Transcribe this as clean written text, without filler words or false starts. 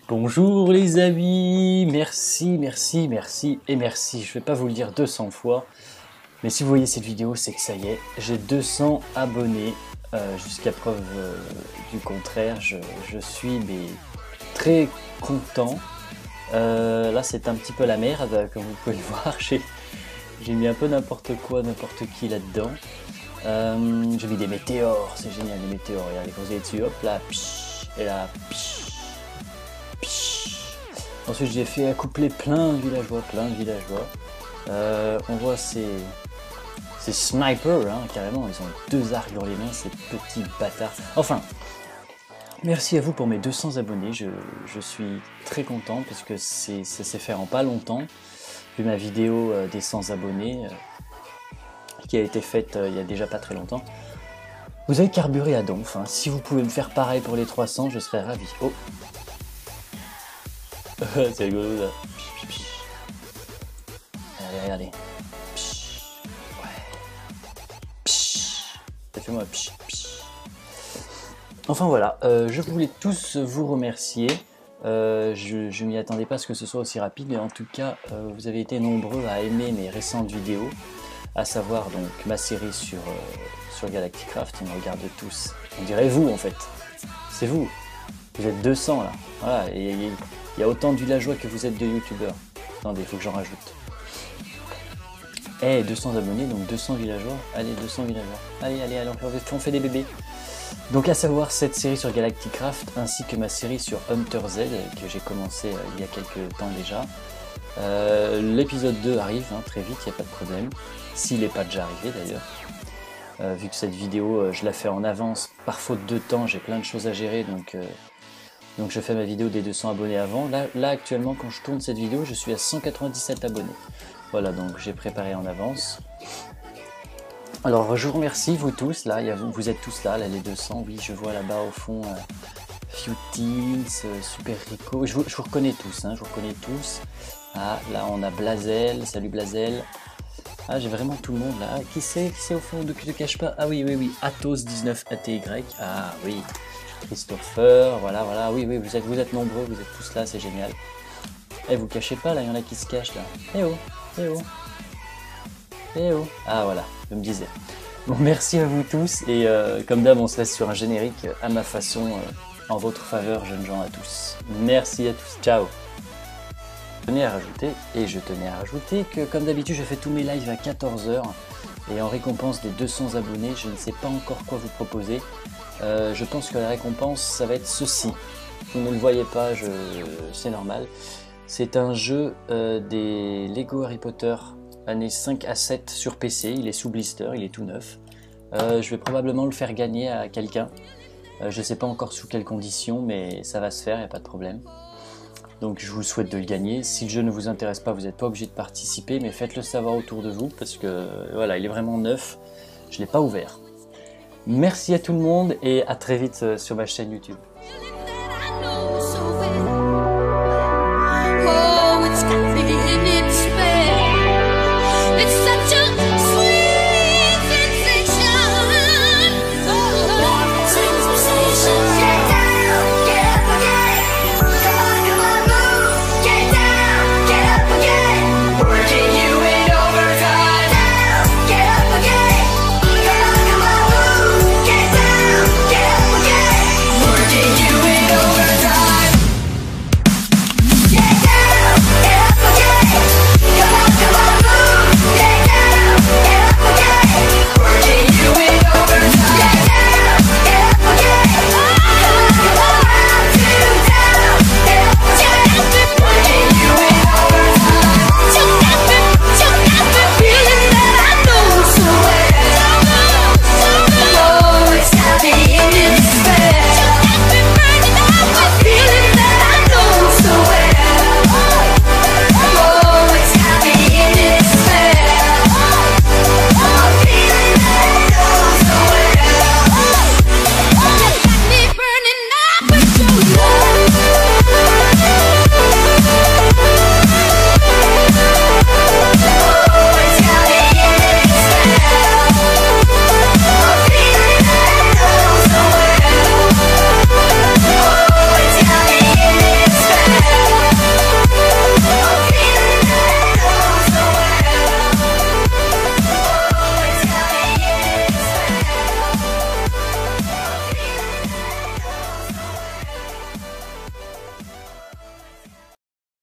Bonjour les amis, merci, merci, merci et merci. Je vais pas vous le dire 200 fois, mais si vous voyez cette vidéo, c'est que ça y est, j'ai 200 abonnés. Jusqu'à preuve du contraire, je suis très content. Là, c'est un petit peu la merde, comme vous pouvez le voir. J'ai mis un peu n'importe quoi, n'importe qui là-dedans. J'ai mis des météores, c'est génial, les météores. Regardez, quand vous allez dessus, hop là, psh, et là, psh, psh. Ensuite, j'ai fait accoupler plein de villageois, on voit ces snipers, hein, carrément, ils ont 2 arcs dans les mains, ces petits bâtards. Enfin, merci à vous pour mes 200 abonnés, je suis très content parce que ça s'est fait en pas longtemps, vu ma vidéo des 100 abonnés qui a été faite il y a déjà pas très longtemps. Vous avez carburé à donf, hein. Si vous pouvez me faire pareil pour les 300, je serais ravi. Oh, c'est rigolo là. Regardez. Fais-moi psh, psh. Enfin voilà, je voulais tous vous remercier. Je m'y attendais pas à ce que ce soit aussi rapide, mais en tout cas, vous avez été nombreux à aimer mes récentes vidéos, à savoir donc ma série sur Galacticraft. Ils me regardent tous. On dirait vous en fait. C'est vous. Vous êtes 200 là. Voilà, et il y a autant de villageois que vous êtes de youtubeurs. Attendez, il faut que j'en rajoute. Eh, 200 abonnés, donc 200 villageois. Allez, 200 villageois. Allez, alors, on fait des bébés. Donc à savoir cette série sur Galacticraft, ainsi que ma série sur Hunter Z, que j'ai commencé il y a quelques temps déjà. L'épisode 2 arrive très vite, il n'y a pas de problème. S'il n'est pas déjà arrivé d'ailleurs. Vu que cette vidéo, je la fais en avance, par faute de temps, j'ai plein de choses à gérer, donc je fais ma vidéo des 200 abonnés avant. Là actuellement, quand je tourne cette vidéo, je suis à 197 abonnés. Voilà, donc j'ai préparé en avance. Alors je vous remercie, vous tous, là, vous êtes tous là, les 200, oui, je vois là-bas au fond, Few Teens, Super Rico, je vous reconnais tous, hein, je vous reconnais tous. Ah, là on a Blazel, salut Blazel. Ah, j'ai vraiment tout le monde là. Ah, qui c'est au fond, de qui ne cache pas? Ah oui, Athos19ATY, ah oui, Christopher, voilà, oui, vous êtes nombreux, vous êtes tous là, c'est génial. Eh, vous cachez pas, là, il y en a qui se cachent là. Eh oh, eh oh. Eh oh. Ah voilà, je me disais. Bon, merci à vous tous et comme d'hab on se laisse sur un générique à ma façon, en votre faveur jeunes gens à tous. Merci à tous, ciao. Je tenais à rajouter que comme d'habitude je fais tous mes lives à 14 h et en récompense des 200 abonnés, je ne sais pas encore quoi vous proposer. Je pense que la récompense ça va être ceci. Vous ne le voyez pas, c'est normal. C'est un jeu des Lego Harry Potter années 5 à 7 sur PC, il est sous blister, il est tout neuf. Je vais probablement le faire gagner à quelqu'un. Je ne sais pas encore sous quelles conditions, mais ça va se faire, il n'y a pas de problème. Donc je vous souhaite de le gagner. Si le jeu ne vous intéresse pas, vous n'êtes pas obligé de participer, mais faites-le savoir autour de vous, parce que voilà, il est vraiment neuf, je ne l'ai pas ouvert. Merci à tout le monde et à très vite sur ma chaîne YouTube.